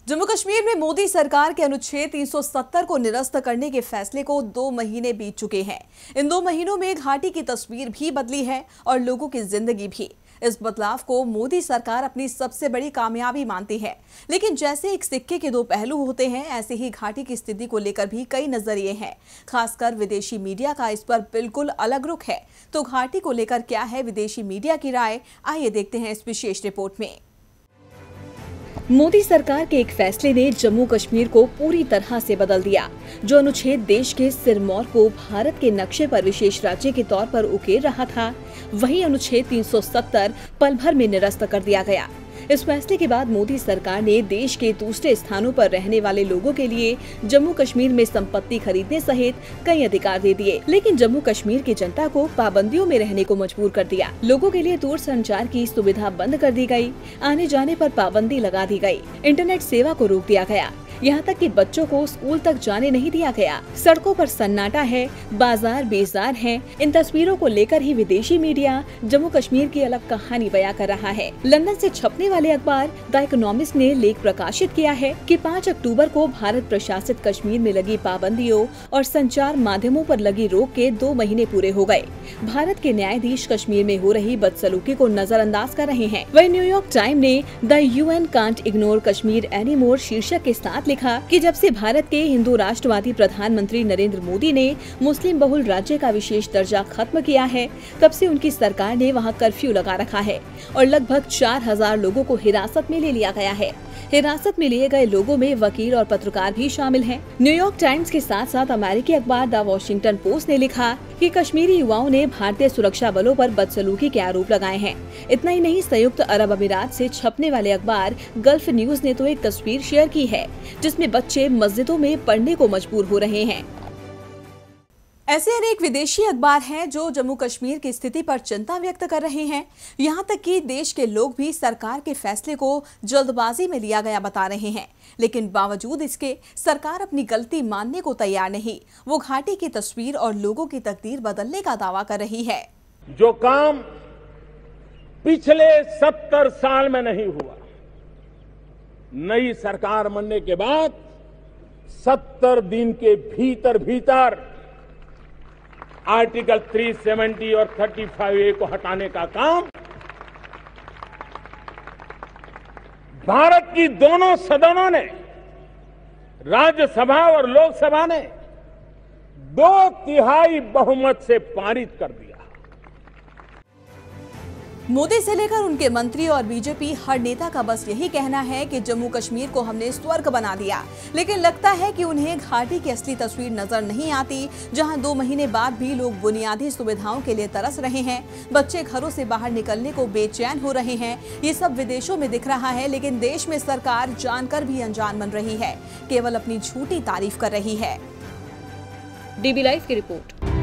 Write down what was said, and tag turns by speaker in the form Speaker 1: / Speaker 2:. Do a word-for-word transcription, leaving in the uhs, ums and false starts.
Speaker 1: जम्मू कश्मीर में मोदी सरकार के अनुच्छेद तीन सौ सत्तर को निरस्त करने के फैसले को दो महीने बीत चुके हैं। इन दो महीनों में घाटी की तस्वीर भी बदली है और लोगों की जिंदगी भी। इस बदलाव को मोदी सरकार अपनी सबसे बड़ी कामयाबी मानती है, लेकिन जैसे एक सिक्के के दो पहलू होते हैं, ऐसे ही घाटी की स्थिति को लेकर भी कई नजरिए हैं। खासकर विदेशी मीडिया का इस पर बिल्कुल अलग रुख है। तो घाटी को लेकर क्या है विदेशी मीडिया की राय, आइए देखते हैं इस विशेष रिपोर्ट में। मोदी सरकार के एक फैसले ने जम्मू कश्मीर को पूरी तरह से बदल दिया। जो अनुच्छेद देश के सिरमौर को भारत के नक्शे पर विशेष राज्य के तौर पर उकेर रहा था, वही अनुच्छेद तीन सौ सत्तर पल भर में निरस्त कर दिया गया। इस फैसले के बाद मोदी सरकार ने देश के दूसरे स्थानों पर रहने वाले लोगों के लिए जम्मू कश्मीर में संपत्ति खरीदने सहित कई अधिकार दे दिए, लेकिन जम्मू कश्मीर की जनता को पाबंदियों में रहने को मजबूर कर दिया। लोगों के लिए दूर संचार की सुविधा बंद कर दी गई, आने जाने पर पाबंदी लगा दी गई, इंटरनेट सेवा को रोक दिया गया, यहाँ तक कि बच्चों को स्कूल तक जाने नहीं दिया गया। सड़कों पर सन्नाटा है, बाजार बेजार हैं। इन तस्वीरों को लेकर ही विदेशी मीडिया जम्मू कश्मीर की अलग कहानी बयां कर रहा है। लंदन से छपने वाले अखबार द इकोनॉमिस्ट ने लेख प्रकाशित किया है कि पाँच अक्टूबर को भारत प्रशासित कश्मीर में लगी पाबंदियों और संचार माध्यमों पर लगी रोक के दो महीने पूरे हो गए। भारत के न्यायाधीश कश्मीर में हो रही बदसलूकी को नजरअंदाज कर रहे हैं। वही न्यूयॉर्क टाइम ने the UN can't ignore Kashmir anymore शीर्षक के साथ लिखा कि जब से भारत के हिंदू राष्ट्रवादी प्रधानमंत्री नरेंद्र मोदी ने मुस्लिम बहुल राज्य का विशेष दर्जा खत्म किया है, तब से उनकी सरकार ने वहां कर्फ्यू लगा रखा है और लगभग चार हजार लोगों को हिरासत में ले लिया गया है। हिरासत में लिए गए लोगों में वकील और पत्रकार भी शामिल हैं। न्यूयॉर्क टाइम्स के साथ साथ अमेरिकी अखबार द वॉशिंगटन पोस्ट ने लिखा कि कश्मीरी युवाओं ने भारतीय सुरक्षा बलों पर बदसलूकी के आरोप लगाए हैं। इतना ही नहीं, संयुक्त अरब अमीरात से छपने वाले अखबार गल्फ न्यूज ने तो एक तस्वीर शेयर की है जिसमें बच्चे मस्जिदों में पढ़ने को मजबूर हो रहे हैं। ऐसे अनेक विदेशी अखबार हैं जो जम्मू कश्मीर की स्थिति पर चिंता व्यक्त कर रहे हैं। यहां तक कि देश के लोग भी सरकार के फैसले को जल्दबाजी में लिया गया बता रहे हैं, लेकिन बावजूद इसके सरकार अपनी गलती मानने को तैयार नहीं। वो घाटी की तस्वीर और लोगों की तकदीर बदलने का दावा कर रही है।
Speaker 2: जो काम पिछले सत्तर साल में नहीं हुआ, नई सरकार बनने के बाद सत्तर दिन के भीतर भीतर आर्टिकल तीन सौ सत्तर और पैंतीस ए को हटाने का काम भारत की दोनों सदनों ने, राज्यसभा और लोकसभा ने दो तिहाई बहुमत से पारित कर दिया।
Speaker 1: मोदी से लेकर उनके मंत्री और बीजेपी हर नेता का बस यही कहना है कि जम्मू कश्मीर को हमने स्वर्ग बना दिया, लेकिन लगता है कि उन्हें घाटी की असली तस्वीर नजर नहीं आती, जहां दो महीने बाद भी लोग बुनियादी सुविधाओं के लिए तरस रहे हैं। बच्चे घरों से बाहर निकलने को बेचैन हो रहे हैं। ये सब विदेशों में दिख रहा है, लेकिन देश में सरकार जानकर भी अनजान बन रही है, केवल अपनी झूठी तारीफ कर रही है।
Speaker 3: डीबी लाइव की रिपोर्ट।